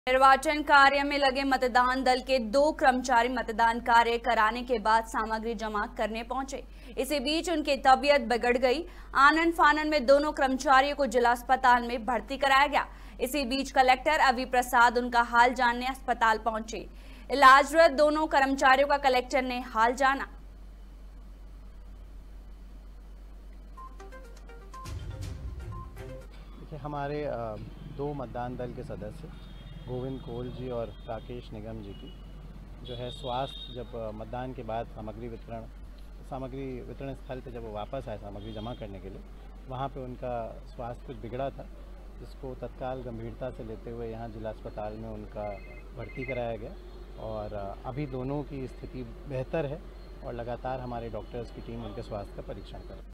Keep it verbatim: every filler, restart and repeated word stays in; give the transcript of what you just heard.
निर्वाचन कार्य में लगे मतदान दल के दो कर्मचारी मतदान कार्य कराने के बाद सामग्री जमा करने पहुंचे। इसी बीच उनकी तबीयत बिगड़ गई। आनन फानन में दोनों कर्मचारियों को जिला अस्पताल में भर्ती कराया गया। इसी बीच कलेक्टर अवि प्रसाद उनका हाल जानने अस्पताल पहुंचे। इलाजरत दोनों कर्मचारियों का कलेक्टर ने हाल जाना। देखिए, हमारे दो मतदान दल के सदस्य गोविंद कोल जी और राकेश निगम जी की जो है स्वास्थ्य जब मतदान के बाद सामग्री वितरण सामग्री वितरण स्थल पे जब वो वापस आए सामग्री जमा करने के लिए, वहाँ पे उनका स्वास्थ्य कुछ बिगड़ा था, जिसको तत्काल गंभीरता से लेते हुए यहाँ जिला अस्पताल में उनका भर्ती कराया गया। और अभी दोनों की स्थिति बेहतर है और लगातार हमारे डॉक्टर्स की टीम उनके स्वास्थ्य का परीक्षण कर रही है।